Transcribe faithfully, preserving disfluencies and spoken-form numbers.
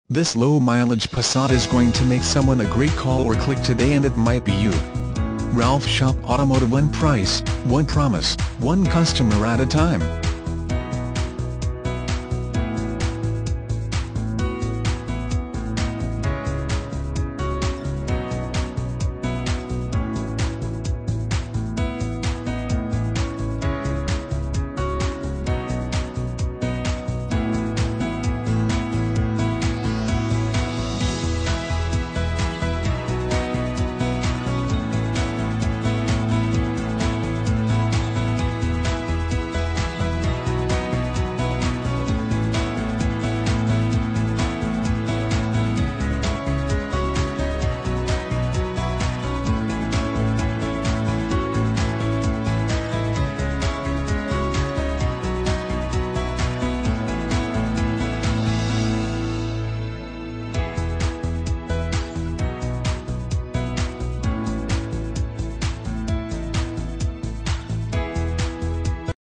This low-mileage Passat is going to make someone a great call or click today, and it might be you. Ralph Schomp Automotive One Price, one promise, one customer at a time.